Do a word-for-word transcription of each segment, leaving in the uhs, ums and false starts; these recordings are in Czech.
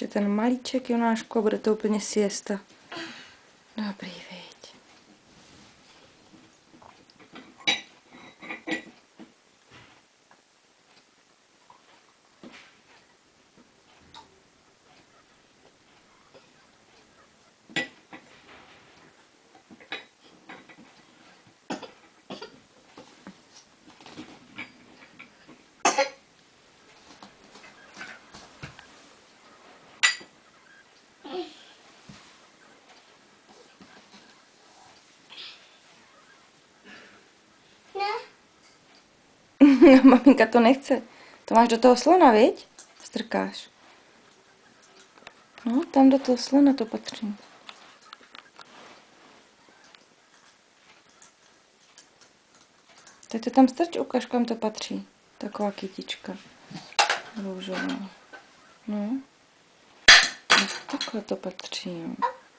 ještě ten malíček, Jonáško, bude to úplně siesta. Dobrý, viď. Maminka to nechce. To máš do toho slona, viď? Strkáš. No, tam do toho slona to patří. Teď to tam strč, ukaž, kam to patří. Taková kytička. Růžová. No. No, takhle to patří, jo.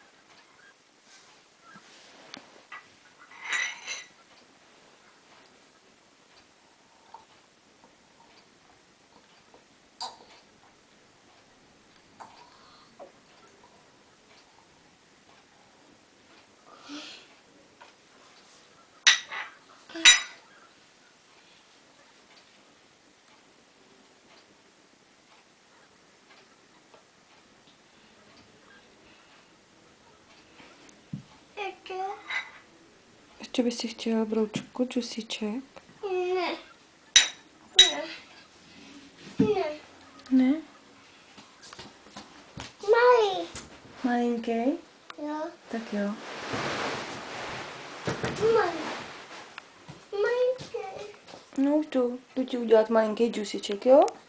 Ještě bys si chtěla broučku, džusíček? Ne. Ne. Ne. Ne? Malý. Malinký? Jo. Tak jo. Malý. Malinký. No už jdu. Jdu ti udělat malinký džusíček, jo?